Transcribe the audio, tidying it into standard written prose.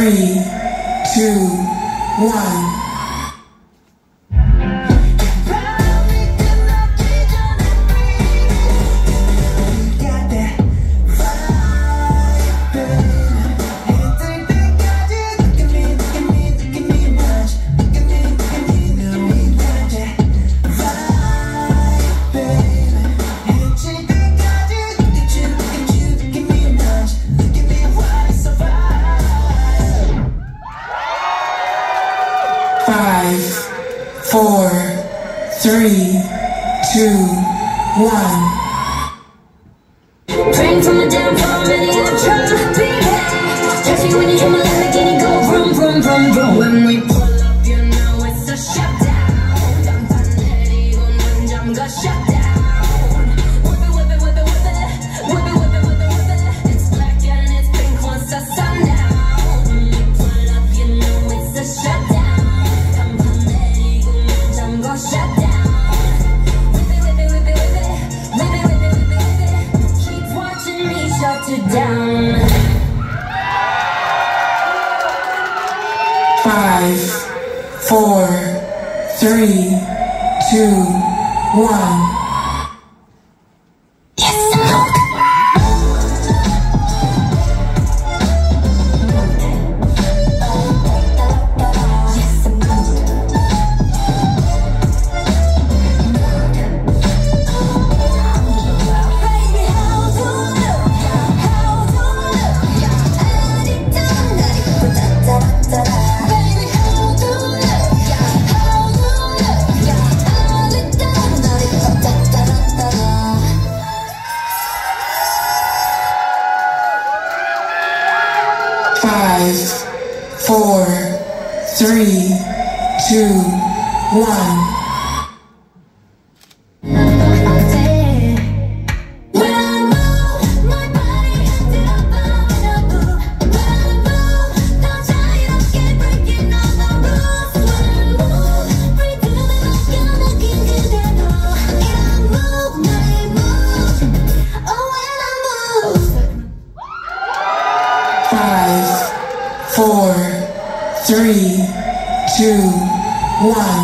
3, 2, 1. Five, 4, 3, 2, 1. Praying from the downfall, ready to try to be here. Catch me when you hear my Lamborghini go vroom, vroom, vroom, vroom. When we pull up, you know it's a shutdown. Go shutdown. Whip it, whip it, whip it, whip it. Whip it, whip it, whip it, whip it. It's black and it's pink once the sundown. When we pull up, you know it's a shutdown. Go shut down. Whip it, whip it, whip it, whip it. Whip it, whip it, whip it, whip it. Keep watching me shut it down. 5, 4, 3, 2, 1. Five, 4, 3, 2, 1. Five, 4, 3, 2, 1.